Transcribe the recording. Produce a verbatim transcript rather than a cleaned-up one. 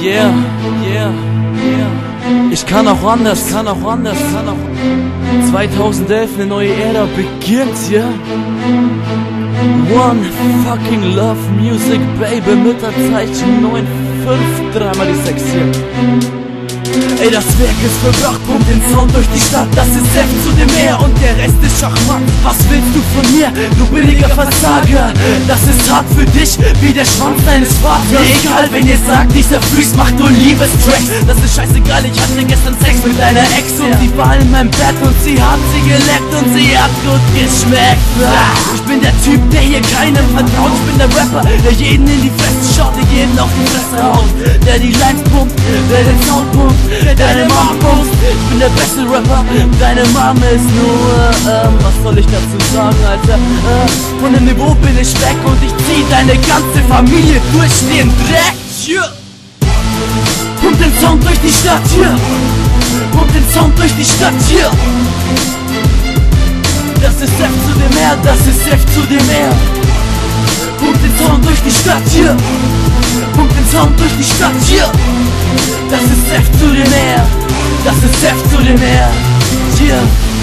Yeah, yeah, yeah. Ich kann auch anders, kann auch anders, kann auch. zweitausendelf, eine neue Ära beginnt, ja. Yeah? One fucking love music, baby, mit der Zeichen neun fünf, dreimal die sechs hier. Ey, das Werk ist vollbracht, pumpt den Sound durch die Stadt. Das ist F zu dem Meer und der Rest ist Schachmatt. Was willst du von mir, du billiger Versager? Das ist hart für dich, wie der Schwanz deines Vaters. Mir egal, wenn ihr sagt, dieser Freaks macht nur Liebestracks. Das ist scheißegal, ich hatte gestern Sex mit deiner Ex und sie war in meinem Bett und sie hat sie geleckt und sie hat gut geschmeckt. Ich bin der Typ, der hier keinem vertraut. Ich bin der Rapper, der jeden in die Fresse schaut, der jeden auf die Fresse haut, der die Lines pumpt, der den Sound pumpt, der deine Mom post. Ich bin der beste Rapper, deine Mom ist nur, ähm, was soll ich dazu sagen, Alter? Äh, von dem Niveau bin ich weg und ich zieh deine ganze Familie durch den Dreck. Yeah. Pump den Sound durch die Stadt, hier. Yeah. Pump den Sound durch die Stadt, hier. Yeah. Das ist F zu dem Meer, das ist F zu dem Meer. Pump den Sound durch die Stadt, hier. Yeah. Pump den Sound durch die Stadt, hier. Yeah. Das ist F zu dem Meer, das ist F zu dem Meer, hier. Yeah.